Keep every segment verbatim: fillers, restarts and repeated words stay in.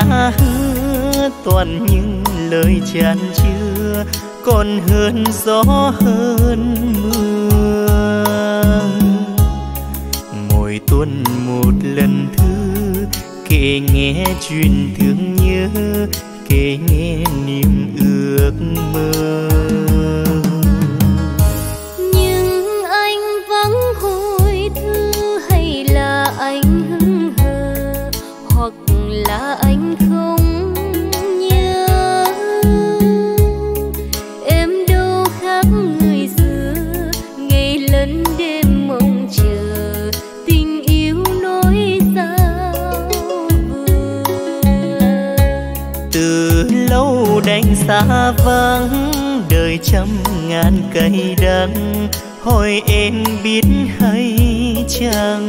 đã hứa toàn những lời chan chứa, còn hơn gió hơn mưa. Mỗi tuần một lần thư kể nghe chuyện thương nhớ, kể nghe niềm ước mơ. Nhưng anh vắng hồi thư, hay là anh hững hờ, hoặc là anh không nhớ. Em đâu khác người xưa, ngày lẫn đêm mong chờ, tình yêu nói sao vừa. Từ lâu đành xa vắng, đời trăm ngàn cây đắng, hỏi em biết hay chăng.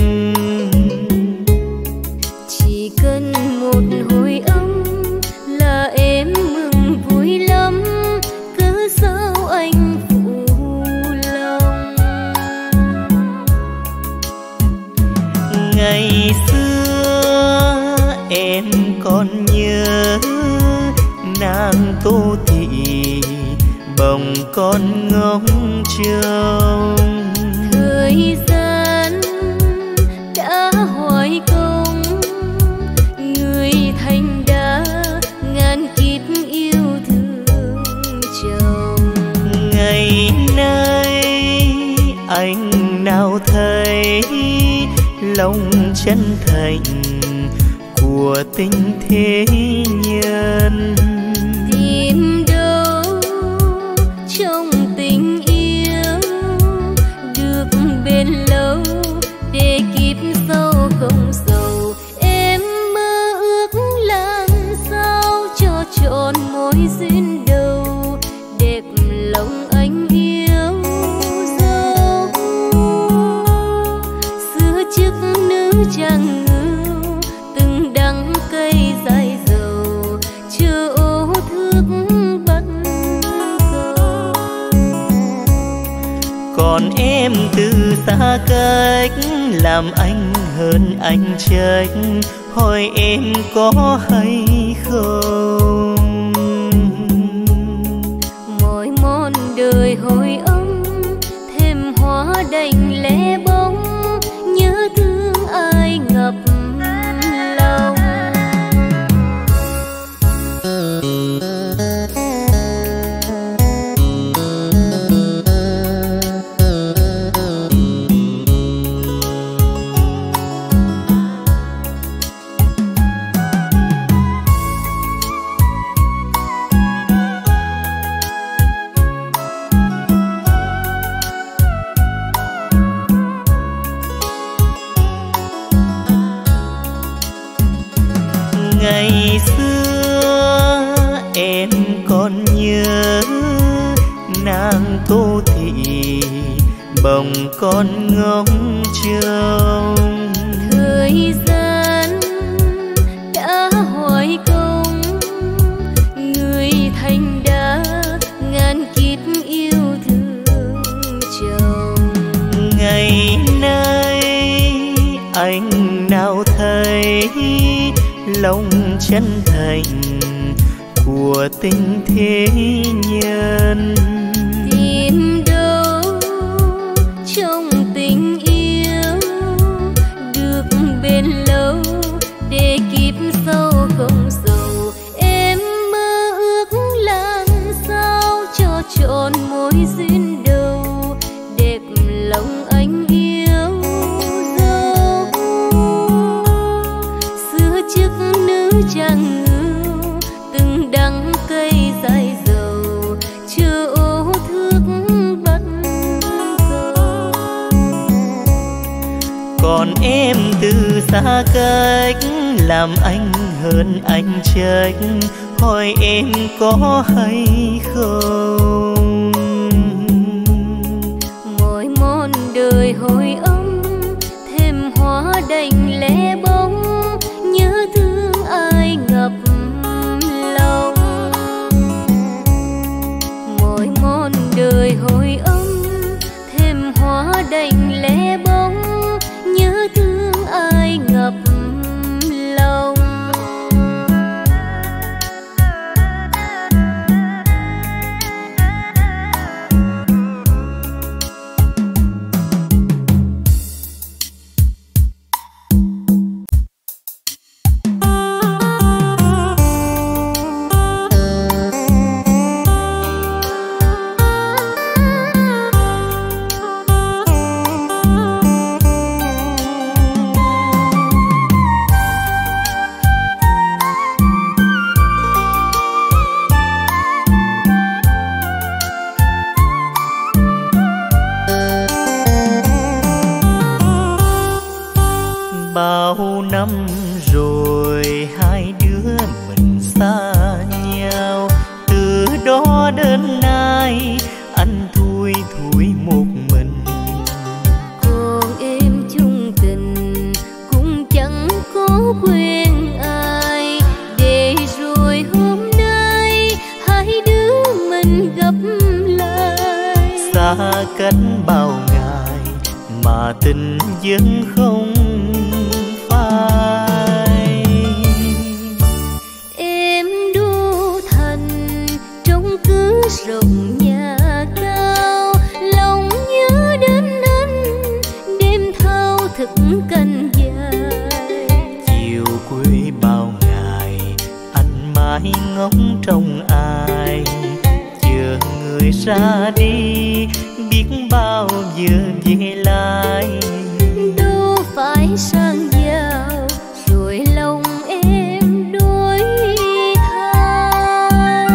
Chỉ cần một hồi âm là em mừng vui lắm, cớ sao anh phụ lòng. Ngày xưa em còn nhớ nàng Tô Thị bồng con ngóng trông. Thời gian đã hỏi công, người thành đã ngàn kiếp yêu thương chồng. Ngày nay anh nào thấy lòng chân thành của tình thế nhân. Tìm đâu trong tình yêu được bền lâu, để kiếp sau không sầu. Em mơ ước làm sao cho trọn mối duyên đầu, đẹp lòng anh yêu dấu. Xưa trước nữ trang ngưu, từng đắng cây dài dầu, chưa ô thước bắt cầu. Còn em từ xa cách, làm anh hơn anh trách, hỏi em có hay không. Mỗi món đời hồi ấm, thêm hóa đành lẻ bóng, nhớ thương ai ngập lòng. Ngày xưa em còn nhớ nàng Tô Thị bồng con ngóng trông. Thời gian đã hỏi công, người thành đã ngàn kiếp yêu thương chồng. Ngày nay anh nào thấy lòng chân thành của tình thế nhân. Tìm đâu trong tình yêu được bền lâu, để kiếp sau không sầu. Em mơ ước làm sao cho trọn mối duyên đầu, đẹp lòng anh yêu dấu. Xưa trước nữ trang ngưu, từng đắng cây dài dầu, chưa ô thước bắt cầu. Còn em từ xa cách, làm anh hơn anh trách, hỏi em có hay không. Mỗi món đời hồi ấm, thêm hóa đành lẻ bóng, nhớ thương ai ngập lòng. Mỗi món đời hồi ấm, thêm hóa đành lẻ bóng, nhớ thương ai ngập lòng. xa cách bao ngày mà tình vẫn không phai. Em đô thành trong cứ rộng nhà cao, lòng nhớ đến anh đêm thao thức canh dài. Chiều quê bao ngày anh mãi ngóng trông ai, chờ người ra đi biết bao giờ về lại. Đâu phải sang giàu rồi lòng em đổi thay.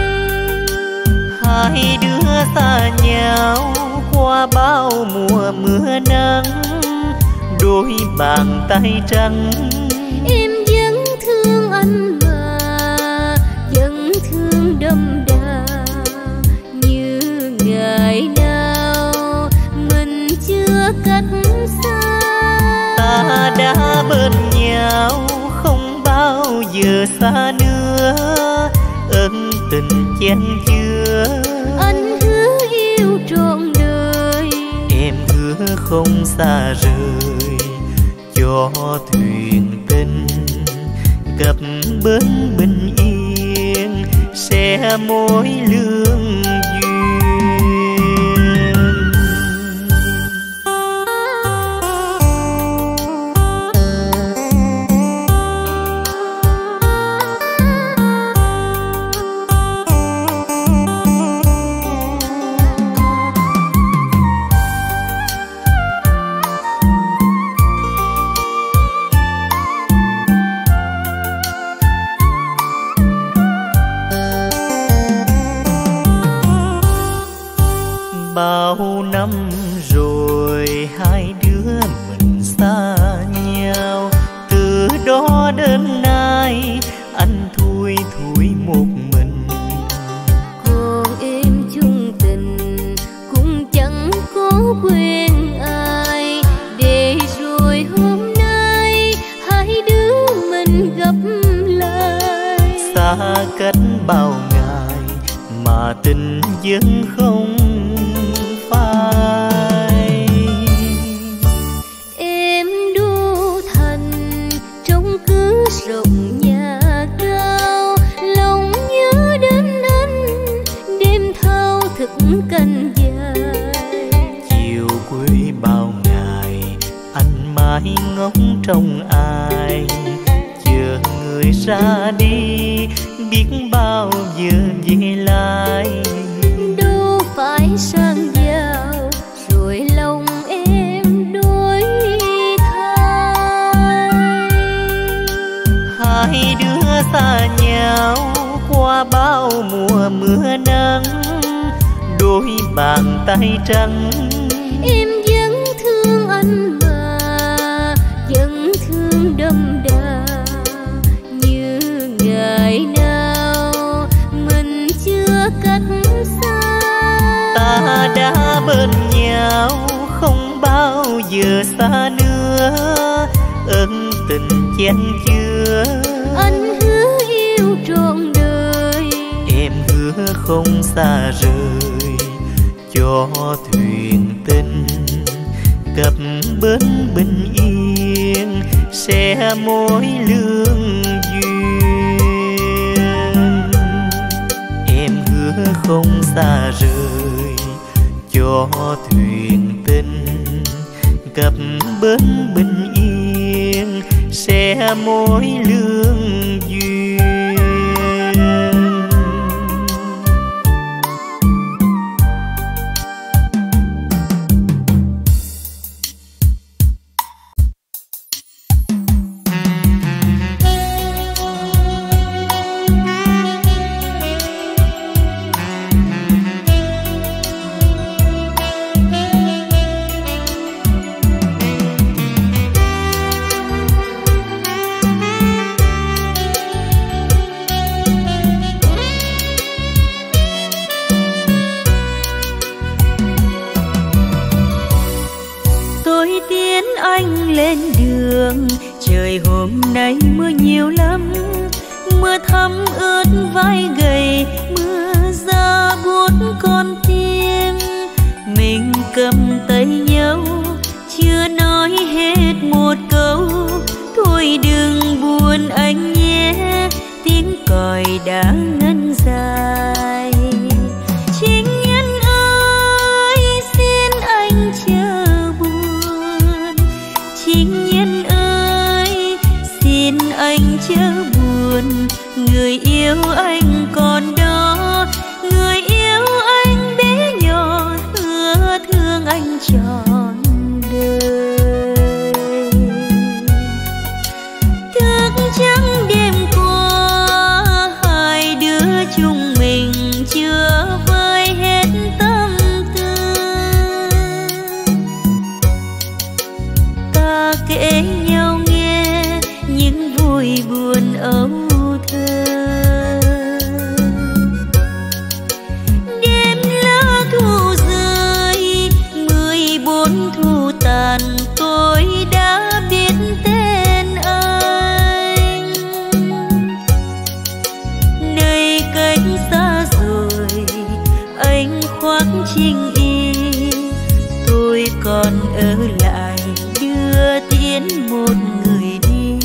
Hai đứa xa nhau qua bao mùa mưa nắng, đôi bàn tay trắng. Em vẫn thương anh mà vẫn thương đậm đà như ngày nào mình chưa cách xa. Ta đã bên nhau không bao giờ xa nữa, ân tình chen chứa. Anh hứa yêu trọn đời, em hứa không xa rời, cho thuyền tình cập bến bình yên sẽ mối lương duyên. Bao năm rồi hai đứa mình xa nhau, từ đó đến nay anh thui thui một mình. còn em chung tình cũng chẳng có quên ai, để rồi hôm nay hai đứa mình gặp lại. Xa cách bao ngày mà tình vẫn không phai. Em đô thành trong cứ rộng nhà cao, lòng nhớ đến anh đêm thao thức canh dài. Chiều quê bao ngày anh mãi ngóng trông ai, chờ người ra đi biết bao giờ về lại. Đâu phải sang giàu rồi lòng em đổi thay. Hai đứa xa nhau qua bao mùa mưa nắng, đôi bàn tay trắng. Em vẫn thương anh mà vẫn thương đậm đà như ngày nào mình chưa cách xa. Ta đã bên nhau không bao giờ xa nữa, ân tình chen chứa. Anh hứa yêu trọn đời, em hứa không xa rời, cho thuyền tình cập bến bình yên sẽ mối lương duyên. Em hứa không xa rời, cho thuyền tình cập bến bình yên sẽ mối lương duyên. lên đường. Trời hôm nay mưa nhiều lắm, mưa thấm ướt vai gầy, mưa ra buốt con tim. cầm tay nhau, chưa nói hết một câu. Thôi đừng buồn anh nhé, tiếng còi đã ngân dài. Chính nhân ơi xin anh chớ buồn, chính nhân ơi xin anh chớ buồn. Người yêu anh còn đó, người yêu anh bé nhỏ, hứa thương anh trọn đời. Thức trắng đêm qua, hai đứa chúng mình chưa vơi hết tâm tư. Ta kể nhau nghe những vui buồn âu thơ. Đêm lá thu rơi, mười bốn thu tàn, tôi đã biết tên anh. Nơi cách xa rồi, anh khoác chinh y, tôi còn ở lại đưa tiễn một người đi.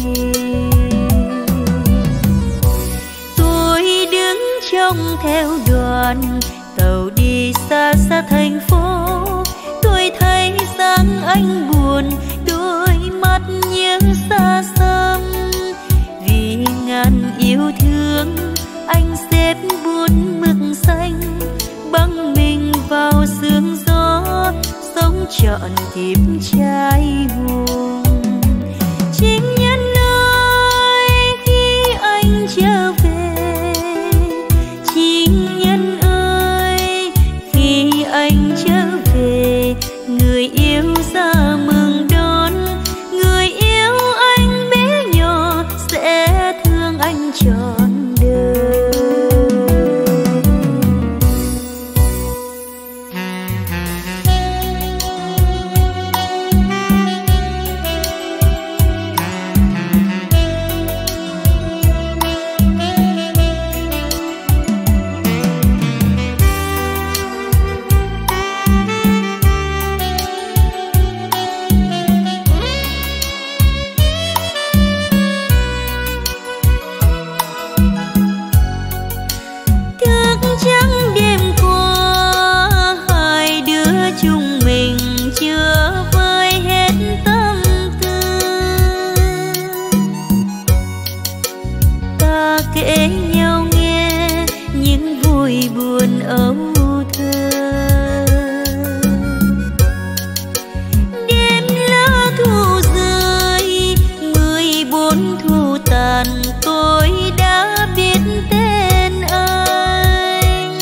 Tôi đứng trông theo đoàn tàu đi xa xa thành phố. Tôi thấy dáng anh buồn, đôi mắt như xa xăm. Vì ngàn yêu thương, anh xếp buồn mực xanh, băng mình vào sương gió, sống trọn kiếp trai hùng. Chính nhân ơi khi anh trở về, chính nhân ơi khi anh trở về, người yêu ra mừng đón. Người yêu anh bé nhỏ sẽ thương anh trọn đời. Trắng đêm qua, hai đứa chúng mình chưa vơi hết tâm tư. Ta kể nhau nghe những vui buồn âu thơ. Đêm lá thu rơi, mười bốn thu tàn, tôi đã biết tên anh.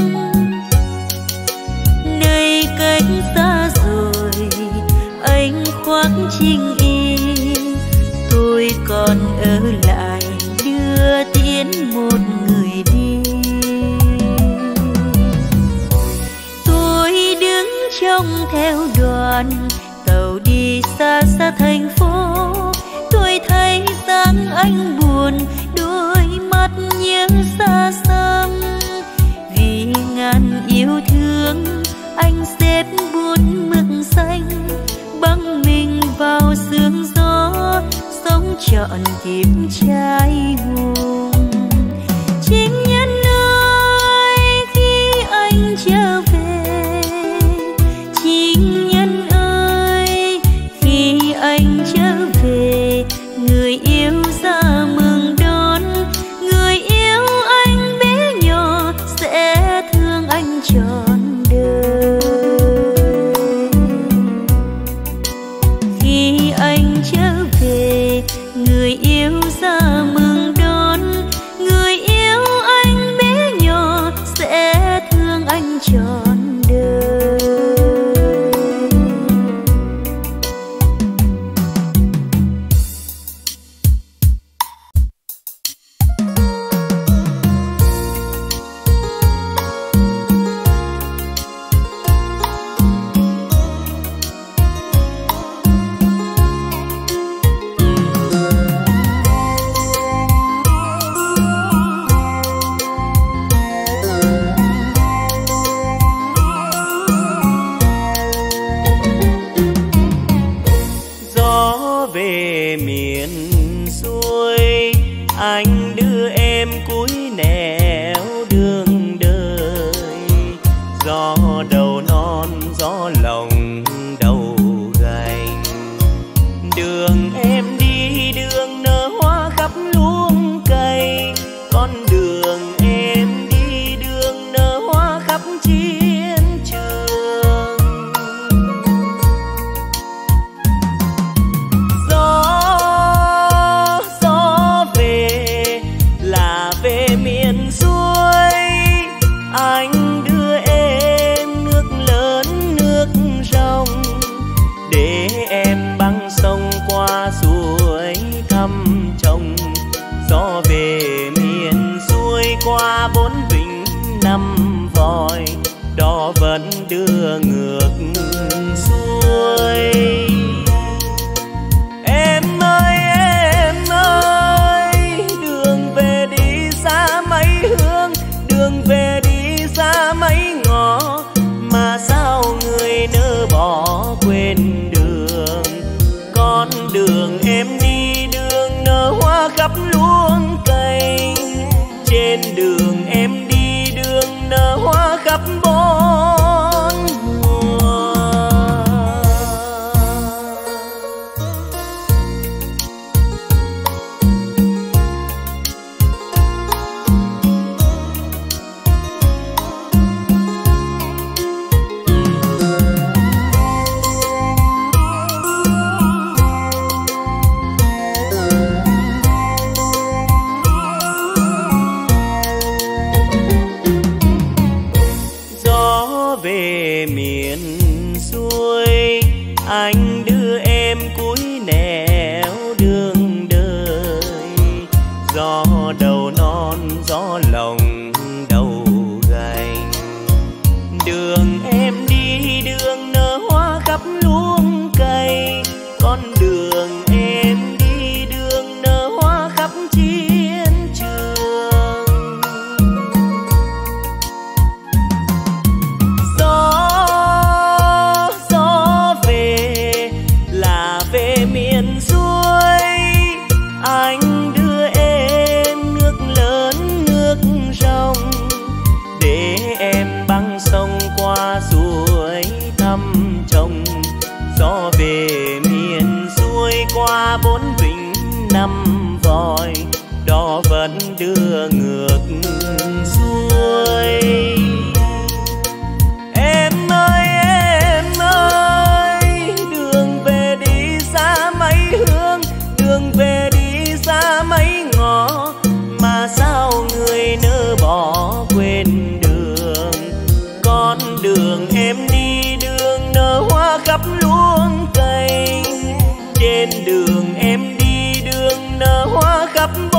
Nơi cách xa rồi, anh khoác chinh y, tôi còn ở lại đưa tiễn một người đi. Tôi đứng trông theo đoàn tàu đi xa xa thành phố. Tôi thấy dáng anh buồn, đôi mắt như xa xăm. Vì ngàn yêu thương, anh xếp buồn mực xanh, băng mình vào sương gió, sống trọn kiếp trai hùng. Chính nhân ơi khi anh trở về, chính nhân ơi khi anh trở về, người yêu ra mừng đón. Người yêu anh bé nhỏ sẽ thương anh trọn đời. Khi anh trở về, người yêu ra mừng đưa ngược xuôi. Em ơi em ơi, đường về đi xa mấy hướng, đường về đi xa mấy ngõ, mà sao người nỡ bỏ quên đường. Con đường em đi đường nở hoa khắp luống cây, trên đường em đi đường nở hoa khắp bốn mùa. Về miền xuôi anh đưa em cuối nẻo đường đời, gió đầu non gió lòng đầu gành. Đường em đi đường nở hoa khắp luống cây, con đường em đi đường nở hoa khắp chiến trường. Miền xuôi anh đưa em nước lớn nước rộng, để em băng sông qua suối thăm trồng. Gió về miền xuôi qua bốn vịnh năm vòi, đó vẫn đưa ngược xuôi. Em ơi em ơi, đường về đi xa mấy hướng, đường về đi xa mấy ngõ, mà sao người nỡ bỏ quên đường. Con đường em đi đường nở hoa khắp luống cây, trên đường em đi đường nở hoa khắp